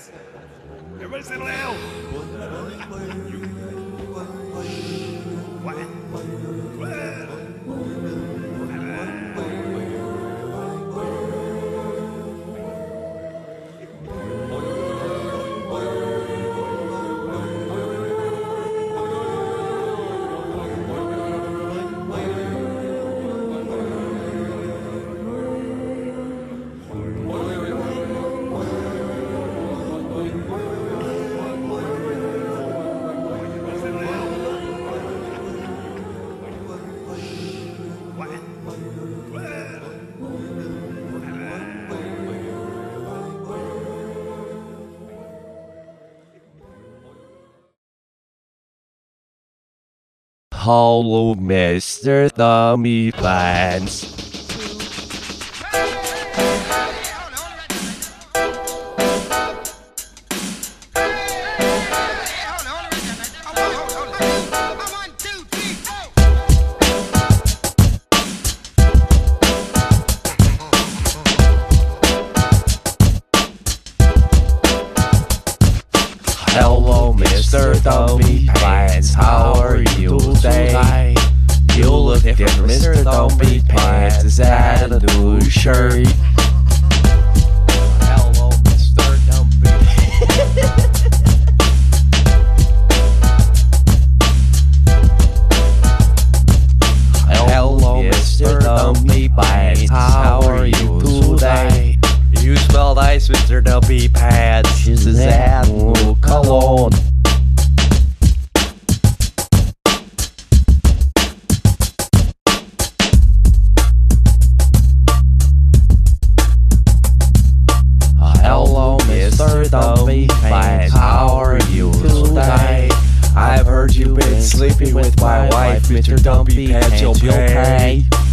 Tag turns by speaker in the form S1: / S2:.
S1: Everybody settle down.
S2: Hello, Mr. Dumpypants. Hello, Mr. Dumpypants, how are you today? You look different, Mr. Dumpypants. Is that a new shirt? Hello, Mr. Dumpypants. Hello, Mr. Dumpypants, how are you today? You smell nice, Mr. Dumpypants. Is that new cologne? Hello, Mr. Dumpypants, how are you today? I've heard you've been sleeping with my wife, Mr. Dumpypants. You'll be okay.